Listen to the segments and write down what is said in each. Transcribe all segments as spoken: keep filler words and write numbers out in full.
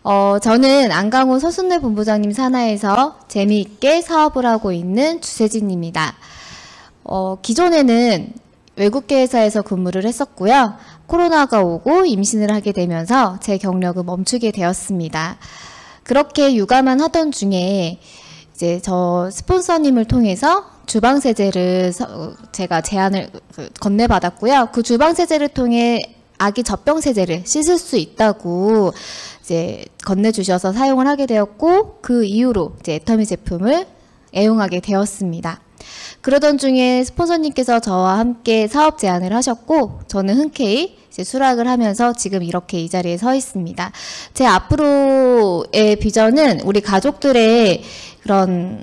어, 저는 안강호 서순례 본부장님 산하에서 재미있게 사업을 하고 있는 주세진입니다. 어, 기존에는 외국계 회사에서 근무를 했었고요. 코로나가 오고 임신을 하게 되면서 제 경력을 멈추게 되었습니다. 그렇게 육아만 하던 중에 이제 저 스폰서님을 통해서 주방세제를 제가 제안을 건네받았고요. 그 주방세제를 통해 아기 젖병세제를 씻을 수 있다고 이제 건네주셔서 사용을 하게 되었고, 그 이후로 이제 애터미 제품을 애용하게 되었습니다. 그러던 중에 스폰서님께서 저와 함께 사업 제안을 하셨고, 저는 흔쾌히 이제 수락을 하면서 지금 이렇게 이 자리에 서 있습니다. 제 앞으로의 비전은 우리 가족들의 그런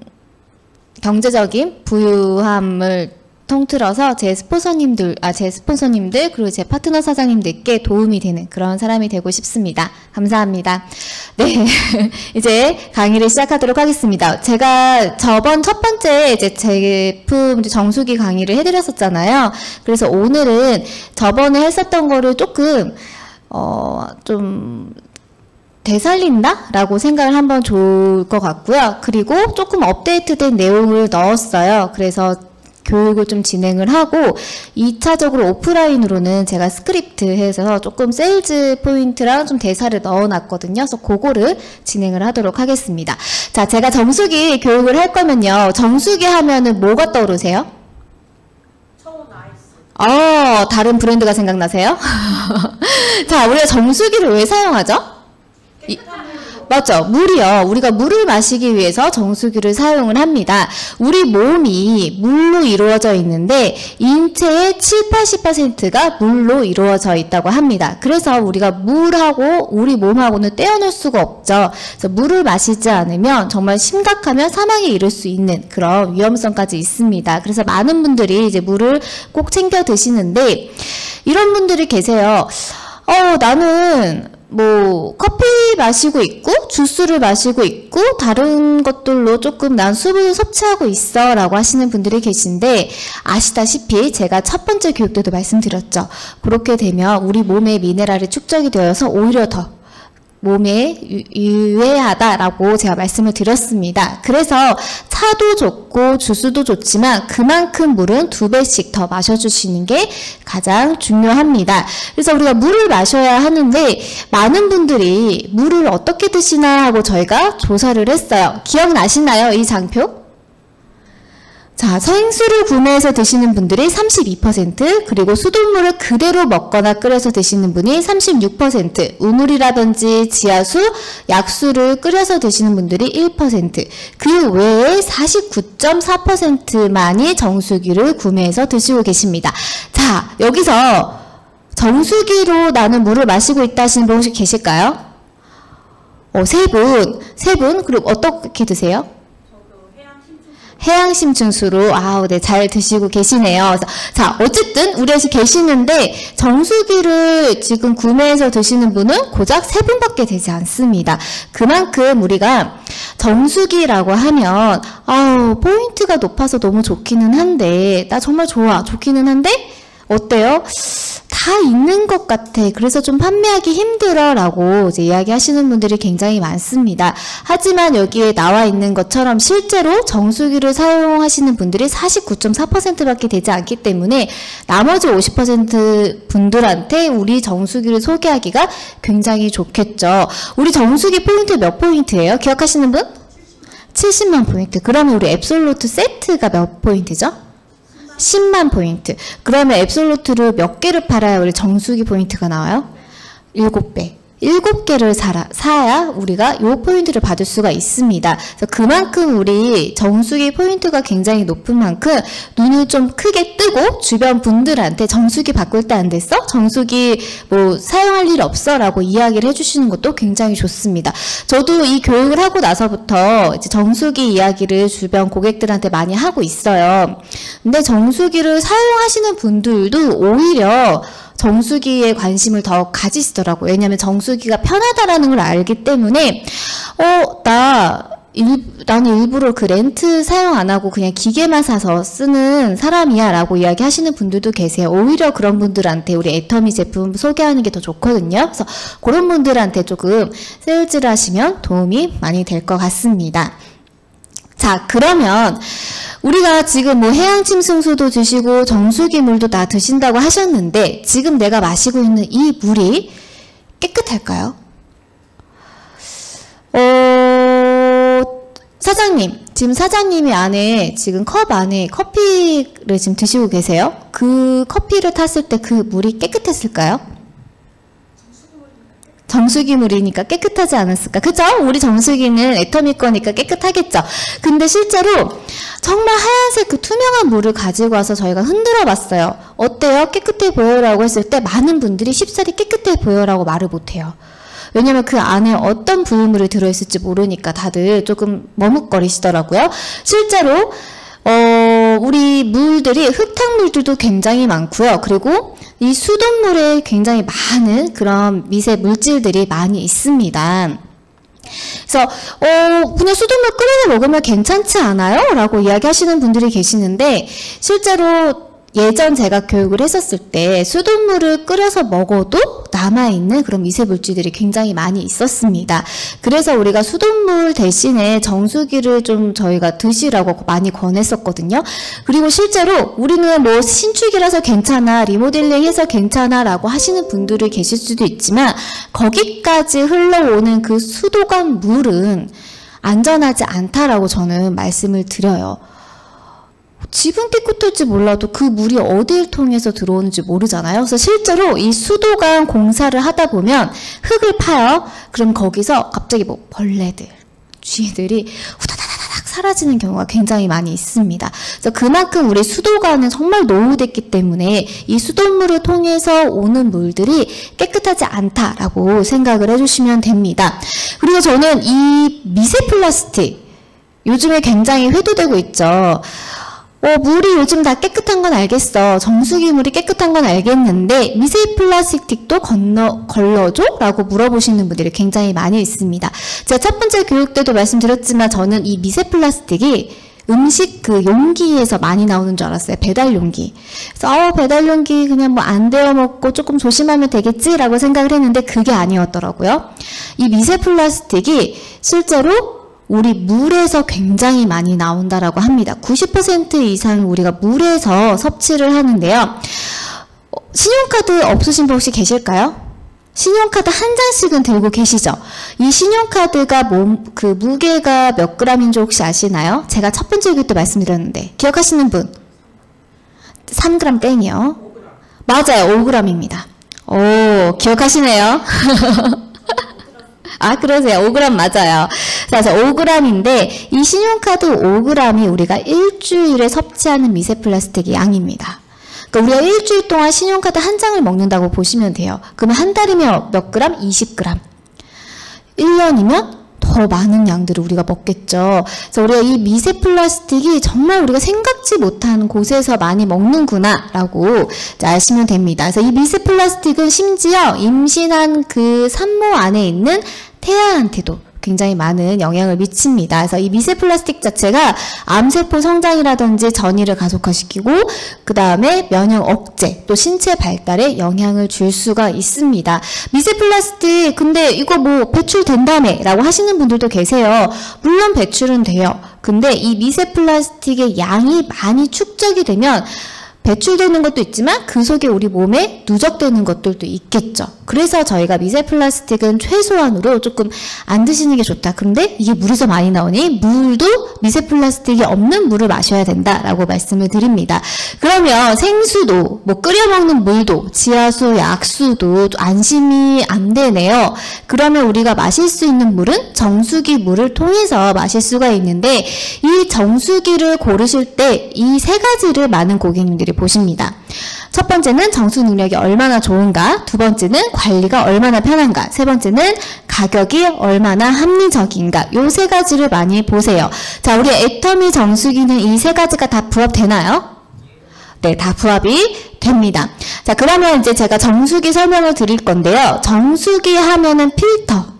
경제적인 부유함을 통틀어서 제 스폰서님들, 아, 제 스폰서님들, 그리고 제 파트너 사장님들께 도움이 되는 그런 사람이 되고 싶습니다. 감사합니다. 네. 이제 강의를 시작하도록 하겠습니다. 제가 저번 첫 번째 이제 제품 정수기 강의를 해드렸었잖아요. 그래서 오늘은 저번에 했었던 거를 조금, 어, 좀, 되살린다? 라고 생각을 한번 좋을 것 같고요. 그리고 조금 업데이트된 내용을 넣었어요. 그래서 교육을 좀 진행을 하고, 이 차적으로 오프라인으로는 제가 스크립트 해서 조금 세일즈 포인트랑 좀 대사를 넣어놨거든요. 그래서 그거를 진행을 하도록 하겠습니다. 자, 제가 정수기 교육을 할 거면요. 정수기 하면은 뭐가 떠오르세요? 청우 나이스. 어, 다른 브랜드가 생각나세요? 자, 우리가 정수기를 왜 사용하죠? 이, 맞죠? 물이요. 우리가 물을 마시기 위해서 정수기를 사용을 합니다. 우리 몸이 물로 이루어져 있는데 인체의 칠, 팔십 퍼센트가 물로 이루어져 있다고 합니다. 그래서 우리가 물하고 우리 몸하고는 떼어놓을 수가 없죠. 그래서 물을 마시지 않으면 정말 심각하면 사망에 이를 수 있는 그런 위험성까지 있습니다. 그래서 많은 분들이 이제 물을 꼭 챙겨 드시는데, 이런 분들이 계세요. 어, 나는 뭐 커피 마시고 있고 주스를 마시고 있고 다른 것들로 조금 난 수분을 섭취하고 있어 라고 하시는 분들이 계신데, 아시다시피 제가 첫 번째 교육 때도 말씀드렸죠. 그렇게 되면 우리 몸에 미네랄이 축적이 되어서 오히려 더 몸에 유해하다라고 제가 말씀을 드렸습니다. 그래서 차도 좋고 주스도 좋지만 그만큼 물은 두 배씩 더 마셔주시는 게 가장 중요합니다. 그래서 우리가 물을 마셔야 하는데, 많은 분들이 물을 어떻게 드시나 하고 저희가 조사를 했어요. 기억나시나요? 이 장표? 자, 생수를 구매해서 드시는 분들이 삼십이 퍼센트, 그리고 수돗물을 그대로 먹거나 끓여서 드시는 분이 삼십육 퍼센트, 우물이라든지 지하수, 약수를 끓여서 드시는 분들이 일 퍼센트, 그 외에 사십구 점 사 퍼센트만이 정수기를 구매해서 드시고 계십니다. 자, 여기서 정수기로 나는 물을 마시고 있다 하시는 분 혹시 계실까요? 어, 세 분, 세 분, 그리고 어떻게 드세요? 해양심층수로, 아우, 네, 잘 드시고 계시네요. 그래서, 자, 어쨌든, 우리 애시 계시는데, 정수기를 지금 구매해서 드시는 분은 고작 세 분밖에 되지 않습니다. 그만큼 우리가 정수기라고 하면, 아우, 포인트가 높아서 너무 좋기는 한데, 나 정말 좋아, 좋기는 한데, 어때요? 다 있는 것 같아. 그래서 좀 판매하기 힘들어 라고 이제 이야기하시는 분들이 굉장히 많습니다. 하지만 여기에 나와 있는 것처럼 실제로 정수기를 사용하시는 분들이 사십구 점 사 퍼센트밖에 되지 않기 때문에 나머지 오십 퍼센트 분들한테 우리 정수기를 소개하기가 굉장히 좋겠죠. 우리 정수기 포인트 몇 포인트예요? 기억하시는 분? 칠십만 포인트. 그러면 우리 앱솔루트 세트가 몇 포인트죠? 십만 포인트. 그러면 앱솔루트를 몇 개를 팔아야 우리 정수기 포인트가 나와요? 일곱 배. 일곱 개를 사라, 사야 우리가 요 포인트를 받을 수가 있습니다. 그래서 그만큼 우리 정수기 포인트가 굉장히 높은 만큼 눈을 좀 크게 뜨고 주변 분들한테 정수기 바꿀 때 안 됐어? 정수기 뭐 사용할 일 없어? 라고 이야기를 해주시는 것도 굉장히 좋습니다. 저도 이 교육을 하고 나서부터 이제 정수기 이야기를 주변 고객들한테 많이 하고 있어요. 근데 정수기를 사용하시는 분들도 오히려 정수기에 관심을 더 가지시더라고요. 왜냐하면 정수기가 편하다라는 걸 알기 때문에 어, 나 일, 나는 일부러 그 렌트 사용 안 하고 그냥 기계만 사서 쓰는 사람이야 라고 이야기 하시는 분들도 계세요. 오히려 그런 분들한테 우리 애터미 제품 소개하는 게 더 좋거든요. 그래서 그런 분들한테 조금 세일즈를 하시면 도움이 많이 될 것 같습니다. 자, 그러면 우리가 지금 뭐 해양침승수도 드시고 정수기 물도 다 드신다고 하셨는데 지금 내가 마시고 있는 이 물이 깨끗할까요? 어, 사장님, 지금 사장님이 안에 지금 컵 안에 커피를 지금 드시고 계세요? 그 커피를 탔을 때 그 물이 깨끗했을까요? 정수기 물이니까 깨끗하지 않았을까? 그죠? 우리 정수기는 애터미 거니까 깨끗하겠죠? 근데 실제로 정말 하얀색 그 투명한 물을 가지고 와서 저희가 흔들어 봤어요. 어때요? 깨끗해 보여라고 했을 때 많은 분들이 쉽사리 깨끗해 보여라고 말을 못해요. 왜냐면 그 안에 어떤 부유물이 들어있을지 모르니까 다들 조금 머뭇거리시더라고요. 실제로 어, 우리 물들이 흙탕물들도 굉장히 많고요. 그리고 이 수돗물에 굉장히 많은 그런 미세 물질들이 많이 있습니다. 그래서 어, 그냥 수돗물 끓여서 먹으면 괜찮지 않아요? 라고 이야기하시는 분들이 계시는데 실제로 예전 제가 교육을 했었을 때 수돗물을 끓여서 먹어도 남아있는 그런 미세물질들이 굉장히 많이 있었습니다. 그래서 우리가 수돗물 대신에 정수기를 좀 저희가 드시라고 많이 권했었거든요. 그리고 실제로 우리는 뭐 신축이라서 괜찮아, 리모델링해서 괜찮아 라고 하시는 분들이 계실 수도 있지만 거기까지 흘러오는 그 수도관 물은 안전하지 않다라고 저는 말씀을 드려요. 집은 깨끗할지 몰라도 그 물이 어디를 통해서 들어오는지 모르잖아요. 그래서 실제로 이 수도관 공사를 하다 보면 흙을 파요. 그럼 거기서 갑자기 뭐 벌레들, 쥐들이 후다다다닥 사라지는 경우가 굉장히 많이 있습니다. 그래서 그만큼 우리 수도관은 정말 노후됐기 때문에 이 수돗물을 통해서 오는 물들이 깨끗하지 않다라고 생각을 해주시면 됩니다. 그리고 저는 이 미세 플라스틱 요즘에 굉장히 회도되고 있죠. 어, 물이 요즘 다 깨끗한 건 알겠어. 정수기 물이 깨끗한 건 알겠는데 미세 플라스틱도 건너, 걸러줘? 라고 물어보시는 분들이 굉장히 많이 있습니다. 제가 첫 번째 교육 때도 말씀드렸지만 저는 이 미세 플라스틱이 음식 그 용기에서 많이 나오는 줄 알았어요. 배달 용기. 그래서 어, 배달 용기 그냥 뭐 안 데워 먹고 조금 조심하면 되겠지라고 생각을 했는데 그게 아니었더라고요. 이 미세 플라스틱이 실제로 우리 물에서 굉장히 많이 나온다라고 합니다. 구십 퍼센트 이상 우리가 물에서 섭취를 하는데요. 신용카드 없으신 분 혹시 계실까요? 신용카드 한 장씩은 들고 계시죠? 이 신용카드가 몸, 그 무게가 몇 그램인지 혹시 아시나요? 제가 첫 번째 교육 때 말씀드렸는데 기억하시는 분? 삼 그램 땡이요. 맞아요. 오 그램입니다. 오, 기억하시네요. 아, 그러세요. 오 그램 맞아요. 그래서 오 그램인데 이 신용카드 오 그램이 우리가 일주일에 섭취하는 미세 플라스틱의 양입니다. 그러니까 우리가 일주일 동안 신용카드 한 장을 먹는다고 보시면 돼요. 그러면 한 달이면 몇 그램? 이십 그램. 일 년이면 더 많은 양들을 우리가 먹겠죠. 그래서 우리가 이 미세 플라스틱이 정말 우리가 생각지 못한 곳에서 많이 먹는구나 라고 아시면 됩니다. 그래서 이 미세 플라스틱은 심지어 임신한 그 산모 안에 있는 태아한테도 굉장히 많은 영향을 미칩니다. 그래서 이 미세 플라스틱 자체가 암세포 성장이라든지 전이를 가속화시키고 그 다음에 면역 억제 또 신체 발달에 영향을 줄 수가 있습니다. 미세 플라스틱 근데 이거 뭐 배출된다며 라고 하시는 분들도 계세요. 물론 배출은 돼요. 근데 이 미세 플라스틱의 양이 많이 축적이 되면 배출되는 것도 있지만 그 속에 우리 몸에 누적되는 것들도 있겠죠. 그래서 저희가 미세 플라스틱은 최소한으로 조금 안 드시는 게 좋다. 근데 이게 물에서 많이 나오니 물도 미세 플라스틱이 없는 물을 마셔야 된다라고 말씀을 드립니다. 그러면 생수도 뭐 끓여 먹는 물도 지하수, 약수도 안심이 안 되네요. 그러면 우리가 마실 수 있는 물은 정수기 물을 통해서 마실 수가 있는데 이 정수기를 고르실 때 이 세 가지를 많은 고객님들이 보십니다. 첫 번째는 정수 능력이 얼마나 좋은가, 두 번째는 관리가 얼마나 편한가, 세 번째는 가격이 얼마나 합리적인가, 요 세 가지를 많이 보세요. 자, 우리 애터미 정수기는 이 세 가지가 다 부합되나요? 네, 다 부합이 됩니다. 자, 그러면 이제 제가 정수기 설명을 드릴 건데요. 정수기 하면은 필터,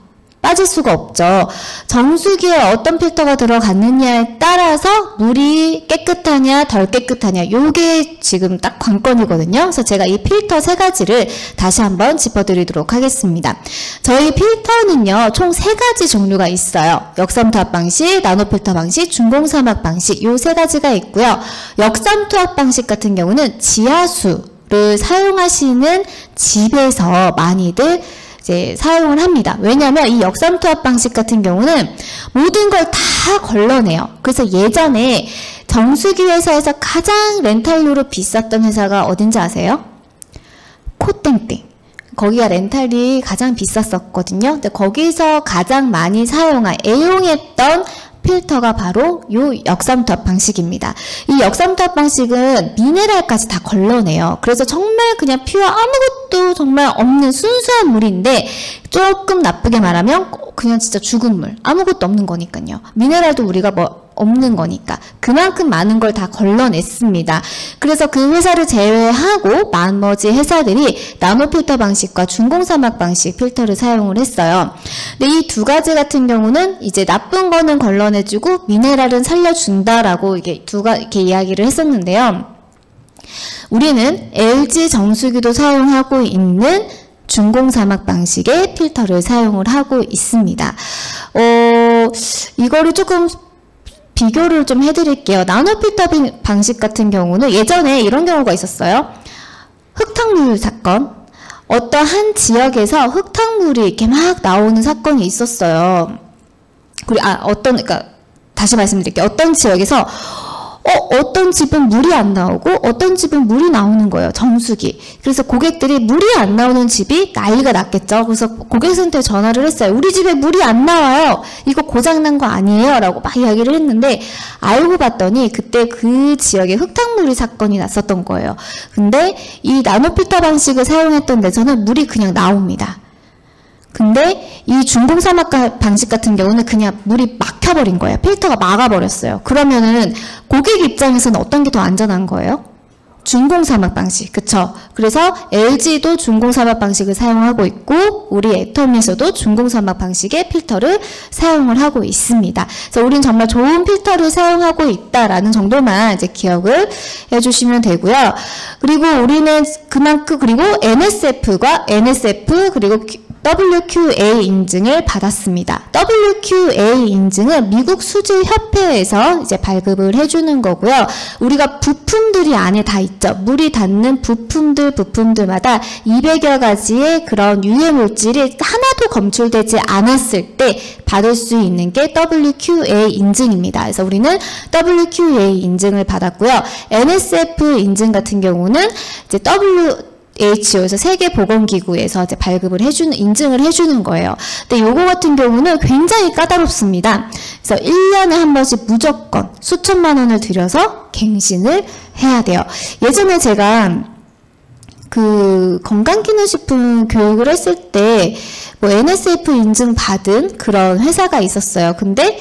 빠질 수가 없죠. 정수기에 어떤 필터가 들어갔느냐에 따라서 물이 깨끗하냐 덜 깨끗하냐 요게 지금 딱 관건이거든요. 그래서 제가 이 필터 세 가지를 다시 한번 짚어드리도록 하겠습니다. 저희 필터는요 총 세 가지 종류가 있어요. 역삼투압 방식, 나노필터 방식, 중공사막 방식 요 세 가지가 있고요. 역삼투압 방식 같은 경우는 지하수를 사용하시는 집에서 많이들 이제 사용을 합니다. 왜냐하면 이 역삼투압 방식 같은 경우는 모든 걸 다 걸러내요. 그래서 예전에 정수기 회사에서 가장 렌탈료로 비쌌던 회사가 어딘지 아세요? 코땡땡. 거기가 렌탈이 가장 비쌌었거든요. 근데 거기서 가장 많이 사용한, 애용했던 필터가 바로 요 역삼투압 방식입니다. 이 역삼투압 방식은 미네랄까지 다 걸러내요. 그래서 정말 그냥 퓨어 아무것도 정말 없는 순수한 물인데 조금 나쁘게 말하면 그냥 진짜 죽은 물. 아무것도 없는 거니까요. 미네랄도 우리가 뭐 없는 거니까 그만큼 많은 걸 다 걸러냈습니다. 그래서 그 회사를 제외하고 나머지 회사들이 나노필터 방식과 중공사막 방식 필터를 사용을 했어요. 근데 이 두 가지 같은 경우는 이제 나쁜 거는 걸러내주고 미네랄은 살려준다라고 이게 두가 이렇게 이야기를 했었는데요. 우리는 엘지 정수기도 사용하고 있는 중공사막 방식의 필터를 사용을 하고 있습니다. 어, 이거를 조금 비교를 좀 해드릴게요. 나노필터 방식 같은 경우는 예전에 이런 경우가 있었어요. 흙탕물 사건. 어떤 한 지역에서 흙탕물이 이렇게 막 나오는 사건이 있었어요. 그리고 아 어떤 그러니까 다시 말씀드릴게요. 어떤 지역에서 어, 어떤 집은 물이 안 나오고 어떤 집은 물이 나오는 거예요. 정수기. 그래서 고객들이 물이 안 나오는 집이 난리가 났겠죠. 그래서 고객센터에 전화를 했어요. 우리 집에 물이 안 나와요. 이거 고장난 거 아니에요? 라고 막 이야기를 했는데 알고 봤더니 그때 그 지역에 흙탕물이 사건이 났었던 거예요. 근데 이 나노필터 방식을 사용했던 데서는 물이 그냥 나옵니다. 근데 이 중공사막 방식 같은 경우는 그냥 물이 막혀버린 거예요. 필터가 막아버렸어요. 그러면은 고객 입장에서는 어떤 게 더 안전한 거예요? 중공사막 방식, 그쵸? 그래서 엘지도 중공사막 방식을 사용하고 있고 우리 애터미에서도 중공사막 방식의 필터를 사용을 하고 있습니다. 그래서 우린 정말 좋은 필터를 사용하고 있다라는 정도만 이제 기억을 해주시면 되고요. 그리고 우리는 그만큼 그리고 엠에스에프과 엔에스에프 그리고 더블유큐에이 인증을 받았습니다. 더블유큐에이 인증은 미국 수질협회에서 이제 발급을 해주는 거고요. 우리가 부품들이 안에 다 있죠. 물이 닿는 부품들 부품들마다 이백여 가지의 그런 유해 물질이 하나도 검출되지 않았을 때 받을 수 있는 게 더블유큐에이 인증입니다. 그래서 우리는 더블유큐에이 인증을 받았고요. 엔에스에프 인증 같은 경우는 이제 W 에이치오에서 세계보건기구에서 이제 발급을 해주는, 인증을 해주는 거예요. 근데 요거 같은 경우는 굉장히 까다롭습니다. 그래서 일 년에 한 번씩 무조건 수천만 원을 들여서 갱신을 해야 돼요. 예전에 제가 그 건강기능식품 교육을 했을 때 뭐 엔에스에프 인증 받은 그런 회사가 있었어요. 근데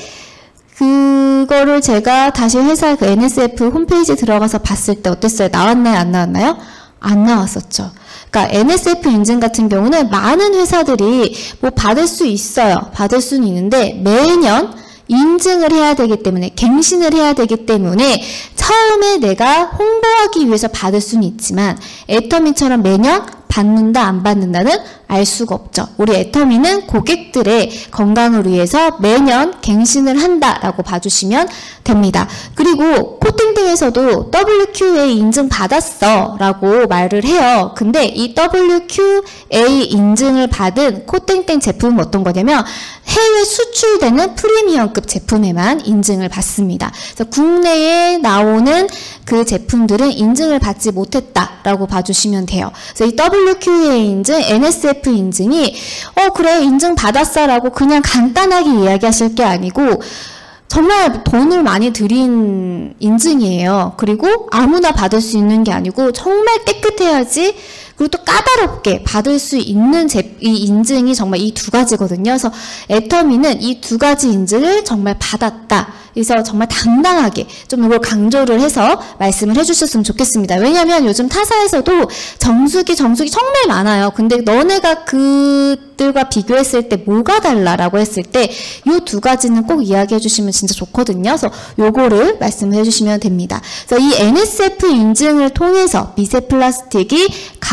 그거를 제가 다시 회사 그 엔에스에프 홈페이지 들어가서 봤을 때 어땠어요? 나왔나요? 안 나왔나요? 안 나왔었죠. 그러니까 엔에스에프 인증 같은 경우는 많은 회사들이 뭐 받을 수 있어요. 받을 수는 있는데 매년 인증을 해야 되기 때문에 갱신을 해야 되기 때문에 처음에 내가 홍보하기 위해서 받을 수는 있지만 애터미처럼 매년 받는다 안 받는다는 알 수가 없죠. 우리 애터미는 고객들의 건강을 위해서 매년 갱신을 한다라고 봐주시면 됩니다. 그리고 코팅등에서도 더블유큐에이 인증 받았어 라고 말을 해요. 근데 이 더블유큐에이 인증을 받은 코팅땡 제품은 어떤 거냐면 해외 수출되는 프리미엄급 제품에만 인증을 받습니다. 그래서 국내에 나오는 그 제품들은 인증을 받지 못했다라고 봐주시면 돼요. 그래서 이 더블유큐에이 인증, 엔에스에프 인증이 어 그래 인증 받았어 라고 그냥 간단하게 이야기하실 게 아니고 정말 돈을 많이 들인 인증이에요. 그리고 아무나 받을 수 있는 게 아니고 정말 깨끗해야지 그리고 또 까다롭게 받을 수 있는 제, 이 인증이 정말 이 두 가지거든요. 그래서 애터미는 이 두 가지 인증을 정말 받았다. 그래서 정말 당당하게 좀 이걸 강조를 해서 말씀을 해주셨으면 좋겠습니다. 왜냐하면 요즘 타사에서도 정수기 정수기 정말 많아요. 근데 너네가 그들과 비교했을 때 뭐가 달라라고 했을 때 이 두 가지는 꼭 이야기해 주시면 진짜 좋거든요. 그래서 요거를 말씀을 해주시면 됩니다. 그래서 이 엔에스에프 인증을 통해서 미세 플라스틱이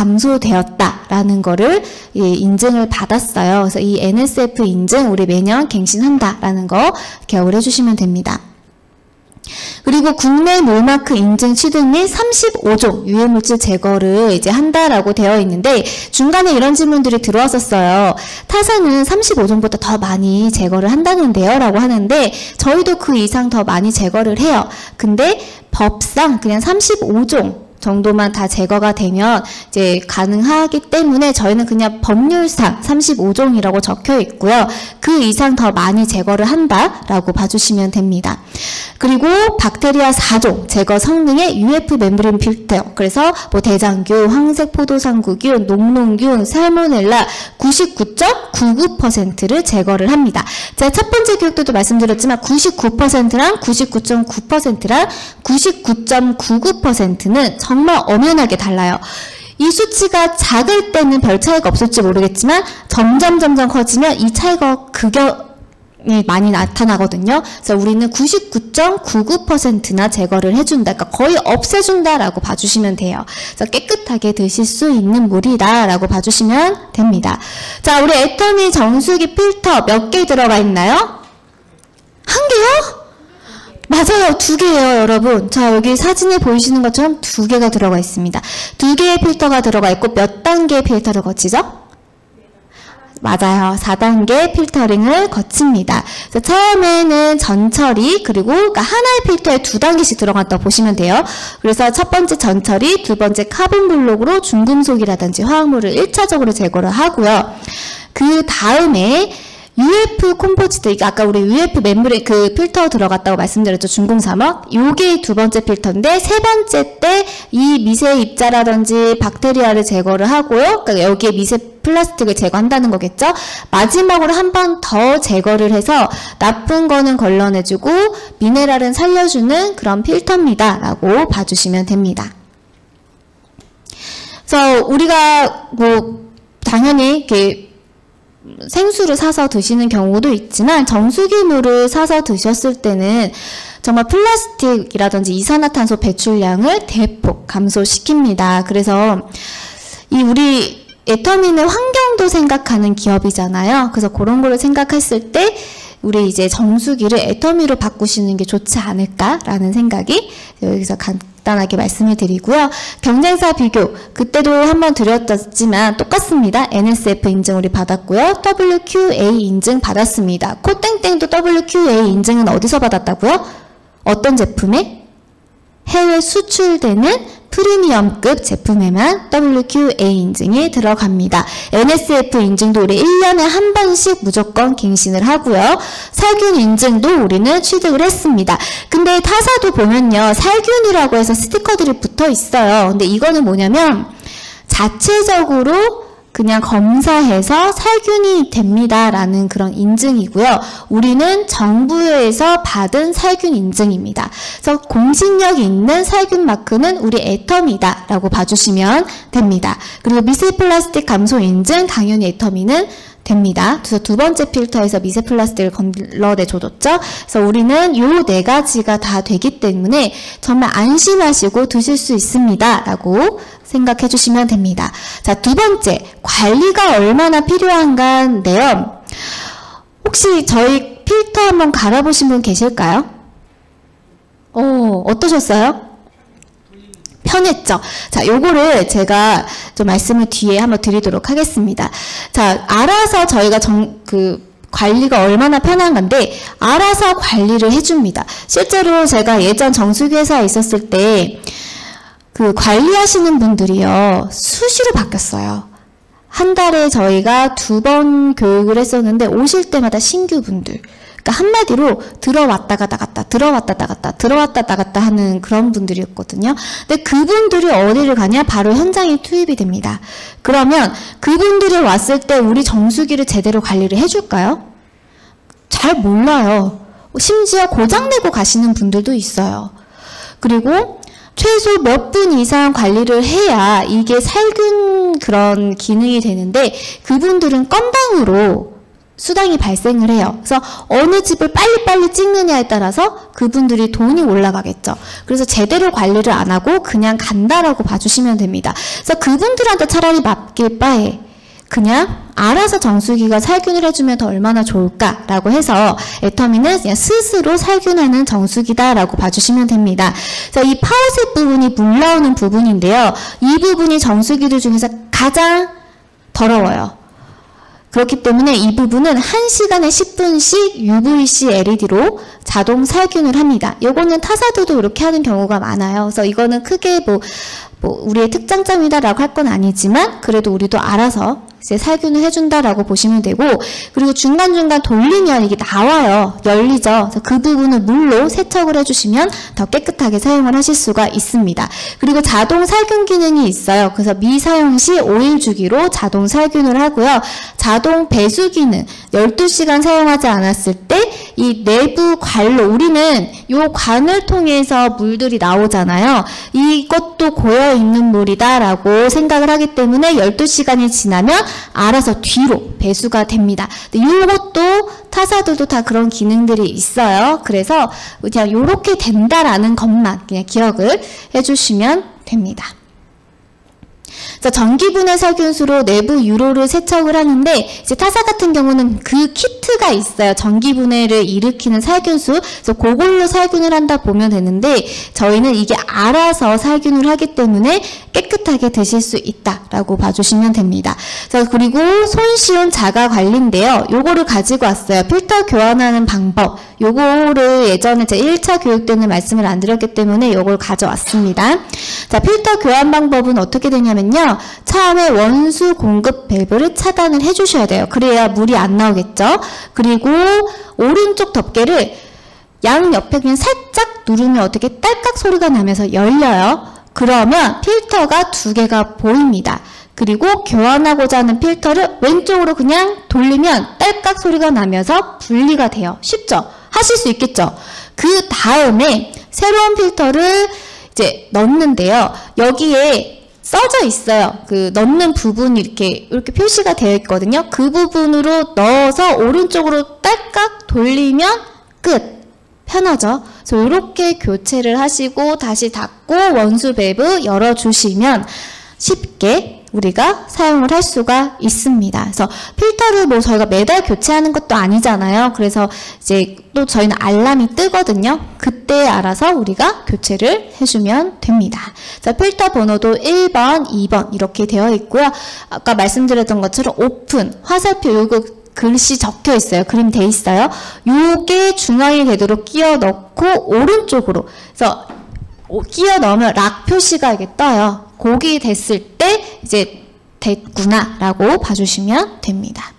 감소되었다라는 거를 예, 인증을 받았어요. 그래서 이 엔에스에프 인증 우리 매년 갱신한다라는 거 기억을 해주시면 됩니다. 그리고 국내 몰마크 인증 취득 및 삼십오 종 유해물질 제거를 이제 한다라고 되어 있는데 중간에 이런 질문들이 들어왔었어요. 타사는 삼십오 종보다 더 많이 제거를 한다는데요 라고 하는데 저희도 그 이상 더 많이 제거를 해요. 근데 법상 그냥 삼십오 종 정도만 다 제거가 되면 이제 가능하기 때문에 저희는 그냥 법률상 삼십오 종이라고 적혀 있고요. 그 이상 더 많이 제거를 한다라고 봐주시면 됩니다. 그리고 박테리아 사 종 제거 성능의 유에프 멤브레인 필터, 그래서 뭐 대장균, 황색 포도상구균, 녹농균, 살모넬라 구십구 점 구구 퍼센트를 제거를 합니다. 제가 첫 번째 교육 때도 말씀드렸지만 구십구 퍼센트랑 구십구 점 구 퍼센트랑 구십구 점 구구 퍼센트는 정말 엄연하게 달라요. 이 수치가 작을 때는 별 차이가 없을지 모르겠지만 점점 점점 커지면 이 차이가 극연히 많이 나타나거든요. 그래서 우리는 구십구 점 구구 퍼센트나 제거를 해준다. 그러니까 거의 없애준다라고 봐주시면 돼요. 그래서 깨끗하게 드실 수 있는 물이다라고 봐주시면 됩니다. 자, 우리 애터미 정수기 필터 몇 개 들어가 있나요? 한 개요? 맞아요. 두 개예요, 여러분. 자, 여기 사진에 보이시는 것처럼 두 개가 들어가 있습니다. 두 개의 필터가 들어가 있고 몇 단계의 필터를 거치죠? 맞아요. 사 단계 필터링을 거칩니다. 그래서 처음에는 전처리, 그리고 그러니까 하나의 필터에 두 단계씩 들어갔다 보시면 돼요. 그래서 첫 번째 전처리, 두 번째 카본 블록으로 중금속이라든지 화학물을 일 차적으로 제거를 하고요. 그 다음에 유에프 콤포지트, 이게 아까 우리 유에프 멤브레인 그 필터 들어갔다고 말씀드렸죠. 중공삼억. 요게 두 번째 필터인데 세 번째 때 이 미세 입자라든지 박테리아를 제거를 하고요. 그러니까 여기에 미세 플라스틱을 제거한다는 거겠죠. 마지막으로 한 번 더 제거를 해서 나쁜 거는 걸러내주고 미네랄은 살려주는 그런 필터입니다. 라고 봐주시면 됩니다. 그래서 우리가 뭐 당연히 이렇게 생수를 사서 드시는 경우도 있지만 정수기물을 사서 드셨을 때는 정말 플라스틱이라든지 이산화탄소 배출량을 대폭 감소시킵니다. 그래서 이 우리 애터미는 환경도 생각하는 기업이잖아요. 그래서 그런 거를 생각했을 때 우리 이제 정수기를 애터미로 바꾸시는 게 좋지 않을까라는 생각이 여기서 간단하게 말씀을 드리고요. 경쟁사 비교, 그때도 한번 드렸지만 똑같습니다. 엔에스에프 인증 우리 받았고요. 더블유큐에이 인증 받았습니다. 코땡땡도 더블유큐에이 인증은 어디서 받았다고요? 어떤 제품에? 해외 수출되는 프리미엄급 제품에만 더블유큐에이 인증이 들어갑니다. 엔에스에프 인증도 우리 일 년에 한 번씩 무조건 갱신을 하고요. 살균 인증도 우리는 취득을 했습니다. 근데 타사도 보면요. 살균이라고 해서 스티커들이 붙어 있어요. 근데 이거는 뭐냐면 자체적으로 그냥 검사해서 살균이 됩니다라는 그런 인증이고요. 우리는 정부에서 받은 살균 인증입니다. 그래서 공신력 있는 살균 마크는 우리 애터미다라고 봐주시면 됩니다. 그리고 미세 플라스틱 감소 인증 당연히 애터미는 됩니다. 그래서 두 번째 필터에서 미세 플라스틱을 걸러내줘줬죠. 그래서 우리는 요 네 가지가 다 되기 때문에 정말 안심하시고 드실 수 있습니다. 라고 생각해 주시면 됩니다. 자, 두 번째, 관리가 얼마나 필요한가인데요. 혹시 저희 필터 한번 갈아보신 분 계실까요? 어, 어떠셨어요? 편했죠? 자, 요거를 제가 좀 말씀을 뒤에 한번 드리도록 하겠습니다. 자, 알아서 저희가 정, 그, 관리가 얼마나 편한 건데, 알아서 관리를 해줍니다. 실제로 제가 예전 정수기 회사에 있었을 때, 그 관리하시는 분들이요, 수시로 바뀌었어요. 한 달에 저희가 두 번 교육을 했었는데, 오실 때마다 신규 분들. 그러니까 한마디로 들어왔다 나갔다 들어왔다 나갔다 들어왔다 나갔다 하는 그런 분들이었거든요. 근데 그분들이 어디를 가냐? 바로 현장에 투입이 됩니다. 그러면 그분들이 왔을 때 우리 정수기를 제대로 관리를 해줄까요? 잘 몰라요. 심지어 고장내고 가시는 분들도 있어요. 그리고 최소 몇 분 이상 관리를 해야 이게 살균 그런 기능이 되는데 그분들은 건당으로 수당이 발생을 해요. 그래서 어느 집을 빨리빨리 찍느냐에 따라서 그분들이 돈이 올라가겠죠. 그래서 제대로 관리를 안 하고 그냥 간다라고 봐주시면 됩니다. 그래서 그분들한테 차라리 맡길 바에 그냥 알아서 정수기가 살균을 해주면 더 얼마나 좋을까라고 해서 애터미는 그냥 스스로 살균하는 정수기다라고 봐주시면 됩니다. 그래서 이 파워셋 부분이 물 나오는 부분인데요. 이 부분이 정수기들 중에서 가장 더러워요. 그렇기 때문에 이 부분은 한 시간에 십 분씩 유브이씨 엘이디로 자동 살균을 합니다. 요거는 타사들도 이렇게 하는 경우가 많아요. 그래서 이거는 크게 뭐, 뭐 우리의 특장점이다라고 할 건 아니지만 그래도 우리도 알아서 이제 살균을 해준다라고 보시면 되고, 그리고 중간중간 돌리면 이게 나와요. 열리죠. 그래서 그 부분을 물로 세척을 해주시면 더 깨끗하게 사용을 하실 수가 있습니다. 그리고 자동 살균 기능이 있어요. 그래서 미사용 시 오일 주기로 자동 살균을 하고요. 자동 배수 기능, 열두 시간 사용하지 않았을 때 이 내부 관로, 우리는 이 관을 통해서 물들이 나오잖아요. 이것도 고여있는 물이다라고 생각을 하기 때문에 열두 시간이 지나면 알아서 뒤로 배수가 됩니다. 이것도 타사들도 다 그런 기능들이 있어요. 그래서 그냥 이렇게 된다라는 것만 그냥 기억을 해주시면 됩니다. 그래서 전기분해 살균수로 내부 유로를 세척을 하는데, 이제 타사 같은 경우는 그 키트가 있어요. 전기분해를 일으키는 살균수. 그래서 그걸로 살균을 한다 보면 되는데, 저희는 이게 알아서 살균을 하기 때문에 깨끗하게 드실 수 있다라고 봐주시면 됩니다. 자, 그리고 손쉬운 자가 관리인데요. 요거를 가지고 왔어요. 필터 교환하는 방법. 요거를 예전에 제 일 차 교육 때는 말씀을 안 드렸기 때문에 요걸 가져왔습니다. 자, 필터 교환 방법은 어떻게 되냐면요. 처음에 원수 공급 밸브를 차단을 해주셔야 돼요. 그래야 물이 안 나오겠죠. 그리고 오른쪽 덮개를 양 옆에 그냥 살짝 누르면 어떻게 딸깍 소리가 나면서 열려요. 그러면 필터가 두 개가 보입니다. 그리고 교환하고자 하는 필터를 왼쪽으로 그냥 돌리면 딸깍 소리가 나면서 분리가 돼요. 쉽죠? 하실 수 있겠죠? 그 다음에 새로운 필터를 이제 넣는데요. 여기에 써져 있어요. 그 넣는 부분이 이렇게 이렇게 표시가 되어 있거든요. 그 부분으로 넣어서 오른쪽으로 딸깍 돌리면 끝. 편하죠? 그래서 이렇게 교체를 하시고 다시 닫고 원수 밸브 열어주시면 쉽게 우리가 사용을 할 수가 있습니다. 그래서 필터를 뭐 저희가 매달 교체하는 것도 아니잖아요. 그래서 이제 또 저희는 알람이 뜨거든요. 그때 알아서 우리가 교체를 해주면 됩니다. 자, 필터 번호도 일 번, 이 번 이렇게 되어 있고요. 아까 말씀드렸던 것처럼 오픈, 화살표 요거 글씨 적혀 있어요. 그림 돼 있어요. 요게 중앙에 되도록 끼워 넣고 오른쪽으로, 그래서 끼워 넣으면 락 표시가 이게 떠요. 거기 됐을 때 이제 됐구나 라고 봐주시면 됩니다.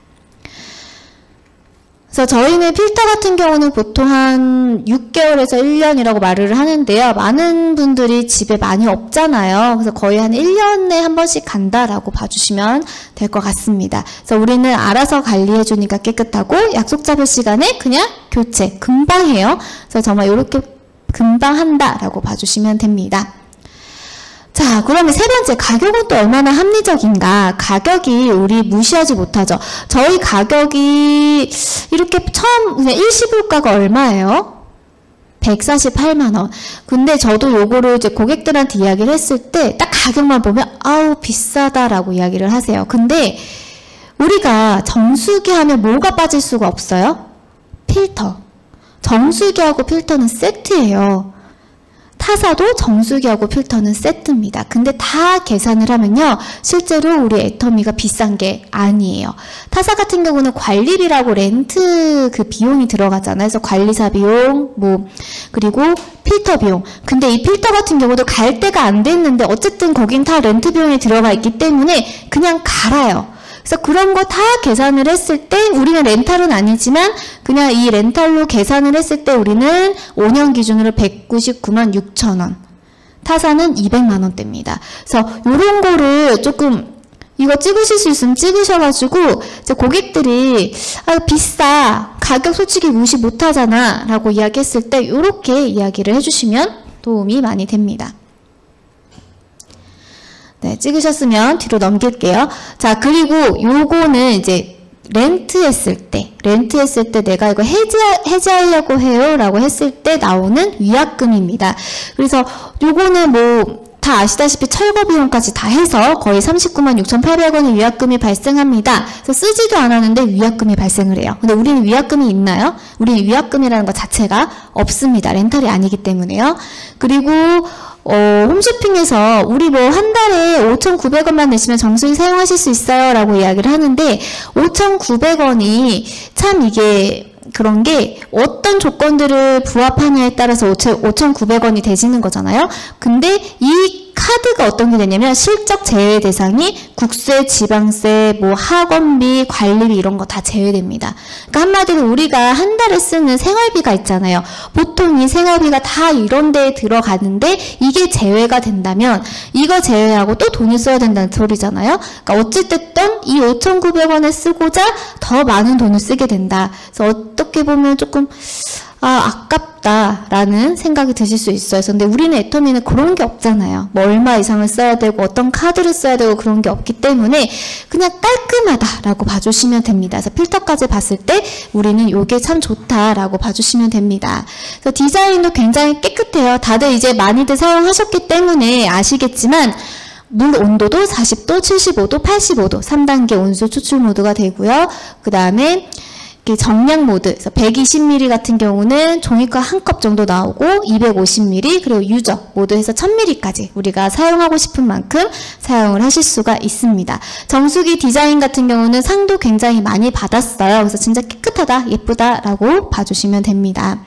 그래서 저희는 필터 같은 경우는 보통 한 육 개월에서 일 년이라고 말을 하는데요. 많은 분들이 집에 많이 없잖아요. 그래서 거의 한 일 년에 한 번씩 간다라고 봐주시면 될 것 같습니다. 그래서 우리는 알아서 관리해 주니까 깨끗하고 약속 잡을 시간에 그냥 교체 금방 해요. 그래서 정말 이렇게 금방 한다라고 봐주시면 됩니다. 자, 그러면 세 번째, 가격은 또 얼마나 합리적인가? 가격이 우리 무시하지 못하죠. 저희 가격이 이렇게 처음 그냥 일시불가가 얼마예요? 백사십팔만 원. 근데 저도 요거를 이제 고객들한테 이야기를 했을 때 딱 가격만 보면 아우 비싸다라고 이야기를 하세요. 근데 우리가 정수기 하면 뭐가 빠질 수가 없어요? 필터. 정수기하고 필터는 세트예요. 타사도 정수기하고 필터는 세트입니다. 근데 다 계산을 하면요. 실제로 우리 애터미가 비싼 게 아니에요. 타사 같은 경우는 관리비라고 렌트 그 비용이 들어가잖아요. 그래서 관리사 비용, 뭐, 그리고 필터 비용. 근데 이 필터 같은 경우도 갈 데가 안 됐는데 어쨌든 거긴 다 렌트 비용이 들어가 있기 때문에 그냥 갈아요. 그래서 그런 거 다 계산을 했을 때 우리는 렌탈은 아니지만 그냥 이 렌탈로 계산을 했을 때 우리는 오 년 기준으로 백구십구만 육천 원. 타사는 이백만 원대입니다. 그래서 이런 거를 조금 이거 찍으실 수 있으면 찍으셔가지고 이제 고객들이 아, 비싸, 가격 솔직히 무시 못하잖아 라고 이야기했을 때 이렇게 이야기를 해주시면 도움이 많이 됩니다. 네, 찍으셨으면 뒤로 넘길게요. 자, 그리고 요거는 이제 렌트했을 때, 렌트했을 때 내가 이거 해지, 해지하려고 해요 라고 했을 때 나오는 위약금입니다. 그래서 요거는 뭐 다 아시다시피 철거 비용까지 다 해서 거의 삼십구만 육천팔백 원의 위약금이 발생합니다. 그래서 쓰지도 않았는데 위약금이 발생을 해요. 근데 우리는 위약금이 있나요? 우리는 위약금이라는 것 자체가 없습니다. 렌탈이 아니기 때문에요. 그리고 어, 홈쇼핑에서 우리 뭐 한 달에 오천구백 원만 내시면 정수기 사용하실 수 있어요 라고 이야기를 하는데 오천구백 원이 참 이게 그런 게 어떤 조건들을 부합하냐에 따라서 오천구백 원이 되지는 거잖아요. 근데 이 카드가 어떤 게 되냐면 실적 제외 대상이 국세, 지방세, 뭐 학원비, 관리비 이런 거 다 제외됩니다. 그러니까 한마디로 우리가 한 달에 쓰는 생활비가 있잖아요. 보통 이 생활비가 다 이런 데에 들어가는데 이게 제외가 된다면 이거 제외하고 또 돈을 써야 된다는 소리잖아요. 그러니까 어찌됐든 이 오천구백 원을 쓰고자 더 많은 돈을 쓰게 된다. 그래서 어떻게 보면 조금 아, 아깝다라는 생각이 드실 수 있어요. 근데 우리는 애터미는 그런 게 없잖아요. 뭐 얼마 이상을 써야 되고 어떤 카드를 써야 되고 그런 게 없기 때문에 그냥 깔끔하다라고 봐주시면 됩니다. 그래서 필터까지 봤을 때 우리는 이게 참 좋다라고 봐주시면 됩니다. 그래서 디자인도 굉장히 깨끗해요. 다들 이제 많이들 사용하셨기 때문에 아시겠지만 물 온도도 사십 도, 칠십오 도, 팔십오 도 삼 단계 온수 추출 모드가 되고요. 그 다음에 정량 모드, 그래서 백이십 밀리리터 같은 경우는 종이컵 한 컵 정도 나오고 이백오십 밀리리터 그리고 유저 모드에서 천 밀리리터까지 우리가 사용하고 싶은 만큼 사용을 하실 수가 있습니다. 정수기 디자인 같은 경우는 상도 굉장히 많이 받았어요. 그래서 진짜 깨끗하다, 예쁘다라고 봐주시면 됩니다.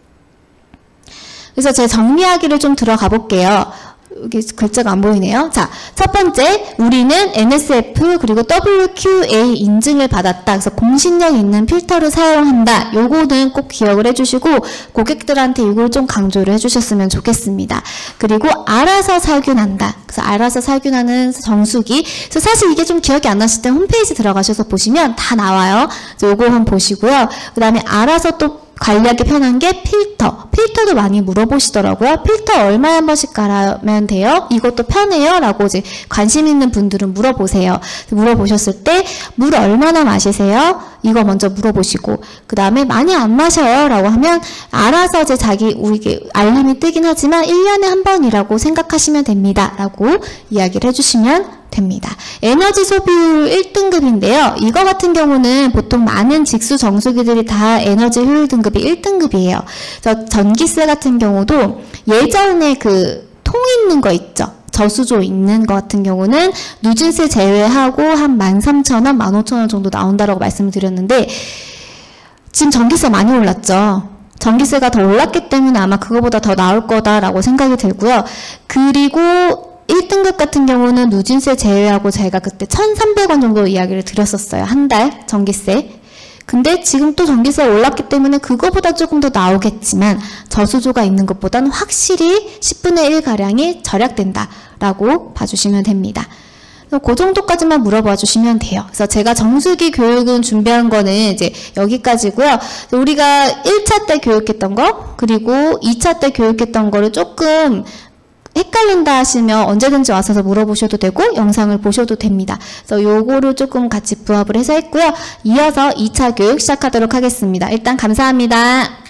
그래서 제가 정리하기를 좀 들어가 볼게요. 여기 글자가 안 보이네요. 자, 첫 번째, 우리는 엔에스에프 그리고 더블유큐에이 인증을 받았다. 그래서 공신력 있는 필터를 사용한다. 요거는 꼭 기억을 해주시고 고객들한테 이걸 좀 강조를 해주셨으면 좋겠습니다. 그리고 알아서 살균한다. 그래서 알아서 살균하는 정수기. 그래서 사실 이게 좀 기억이 안 나실 때 홈페이지 들어가셔서 보시면 다 나와요. 그래서 요거 한번 보시고요. 그 다음에 알아서 또 관리하기 편한 게 필터. 필터도 많이 물어보시더라고요. 필터 얼마에 한 번씩 갈아면 돼요? 이것도 편해요? 라고 이제 관심 있는 분들은 물어보세요. 물어보셨을 때 물 얼마나 마시세요? 이거 먼저 물어보시고 그 다음에 많이 안 마셔요 라고 하면 알아서 이제 자기 우리게 알림이 뜨긴 하지만 일 년에 한 번이라고 생각하시면 됩니다 라고 이야기를 해주시면 됩니다. 에너지 소비율 일 등급인데요. 이거 같은 경우는 보통 많은 직수 정수기들이 다 에너지 효율 등급이 일 등급이에요. 그래서 전기세 같은 경우도 예전에 그 통 있는 거 있죠. 저수조 있는 것 같은 경우는 누진세 제외하고 한 만 삼천 원, 만 오천 원 정도 나온다라고 말씀을 드렸는데 지금 전기세 많이 올랐죠. 전기세가 더 올랐기 때문에 아마 그거보다 더 나올 거다라고 생각이 들고요. 그리고 일 등급 같은 경우는 누진세 제외하고 제가 그때 천삼백 원 정도 이야기를 드렸었어요. 한 달 전기세. 근데 지금 또 전기세가 올랐기 때문에 그거보다 조금 더 나오겠지만 저수조가 있는 것보다는 확실히 십분의 일 가량이 절약된다라고 봐주시면 됩니다. 그 정도까지만 물어봐 주시면 돼요. 그래서 제가 정수기 교육은 준비한 거는 이제 여기까지고요. 우리가 일 차 때 교육했던 거 그리고 이 차 때 교육했던 거를 조금 헷갈린다 하시면 언제든지 와서 물어보셔도 되고 영상을 보셔도 됩니다. 그래서 요거를 조금 같이 부합을 해서 했고요. 이어서 이 차 교육 시작하도록 하겠습니다. 일단 감사합니다.